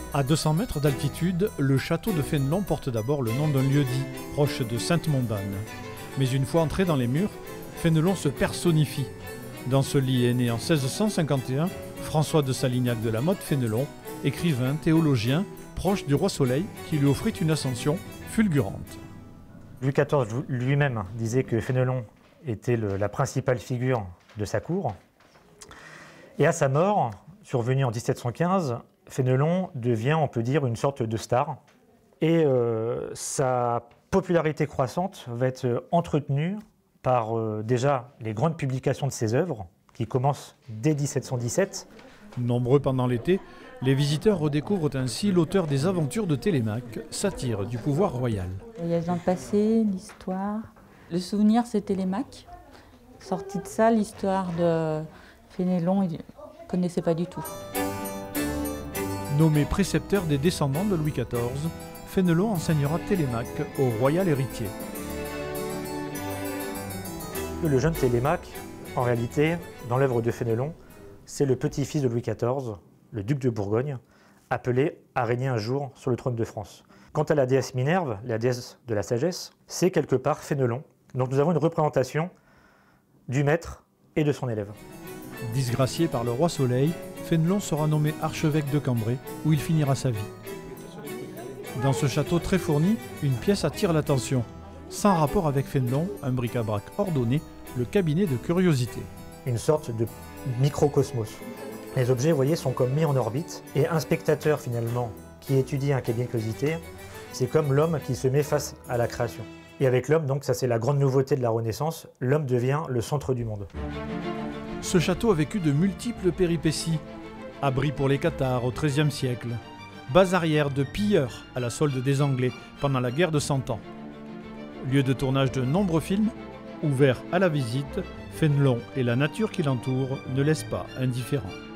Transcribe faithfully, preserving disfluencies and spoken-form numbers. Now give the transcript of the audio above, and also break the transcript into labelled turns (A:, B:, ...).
A: À deux cents mètres d'altitude, le château de Fénelon porte d'abord le nom d'un lieu-dit, proche de Sainte-Mondane. Mais une fois entré dans les murs, Fénelon se personnifie. Dans ce lit est né en seize cent cinquante et un François de Salignac de la Motte Fénelon, écrivain, théologien, proche du roi Soleil, qui lui offrit une ascension fulgurante.
B: Louis quatorze lui-même disait que Fénelon était le, la principale figure de sa cour. Et à sa mort, survenue en dix-sept cent quinze, Fénelon devient, on peut dire, une sorte de star. Et euh, sa popularité croissante va être entretenue par euh, déjà les grandes publications de ses œuvres, qui commencent dès dix-sept cent dix-sept.
A: Nombreux pendant l'été, les visiteurs redécouvrent ainsi l'auteur des Aventures de Télémaque, satire du pouvoir royal.
C: Il y a dans le passé, l'histoire. Le souvenir, c'est Télémaque. Sorti de ça, l'histoire de Fénelon, il ne connaissait pas du tout.
A: Nommé précepteur des descendants de Louis quatorze, Fénelon enseignera Télémaque au royal héritier.
B: Le jeune Télémaque, en réalité, dans l'œuvre de Fénelon, c'est le petit-fils de Louis quatorze, le duc de Bourgogne, appelé à régner un jour sur le trône de France. Quant à la déesse Minerve, la déesse de la sagesse, c'est quelque part Fénelon. Donc nous avons une représentation du maître et de son élève.
A: Disgracié par le roi Soleil, Fénelon sera nommé archevêque de Cambrai, où il finira sa vie. Dans ce château très fourni, une pièce attire l'attention. Sans rapport avec Fénelon, un bric-à-brac ordonné, le cabinet de curiosité.
B: Une sorte de microcosmos. Les objets, vous voyez, sont comme mis en orbite, et un spectateur, finalement, qui étudie un cabinet de curiosité, c'est comme l'homme qui se met face à la création. Et avec l'homme, donc ça c'est la grande nouveauté de la Renaissance, l'homme devient le centre du monde.
A: Ce château a vécu de multiples péripéties. Abri pour les cathares au treizième siècle, base arrière de pilleurs à la solde des Anglais pendant la guerre de Cent Ans. Lieu de tournage de nombreux films, ouvert à la visite, Fénelon et la nature qui l'entoure ne laissent pas indifférent.